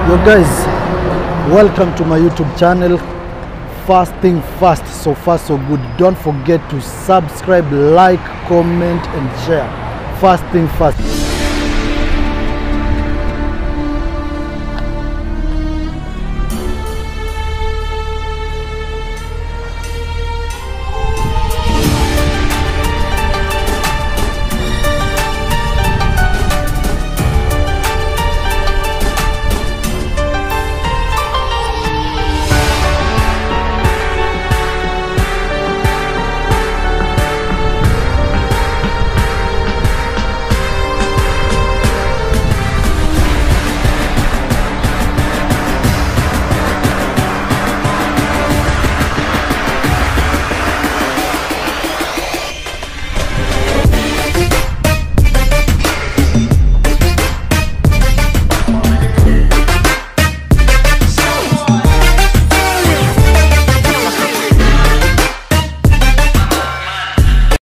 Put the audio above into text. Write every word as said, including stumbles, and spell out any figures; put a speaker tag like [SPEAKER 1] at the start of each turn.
[SPEAKER 1] Yo guys, welcome to my YouTube channel. First thing first, so far so good. Don't forget to subscribe, like, comment and share. First thing first.